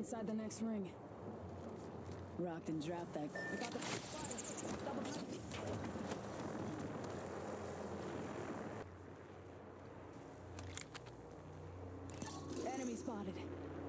inside the next ring. Rocked and dropped that. We got the fire. Double enemy spotted.